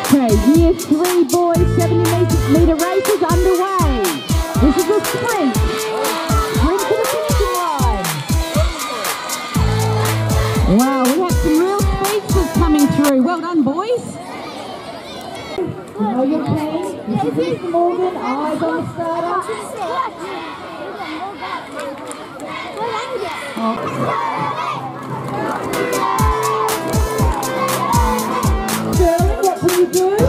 Okay, Year 3 boys 70-metre races underway. This is a sprint. Sprint to the finishing line. Wow, we have some real speedsters coming through. Well done, boys. You know your team. This is Morgan, eyes on the starter. Sterling, what can you do?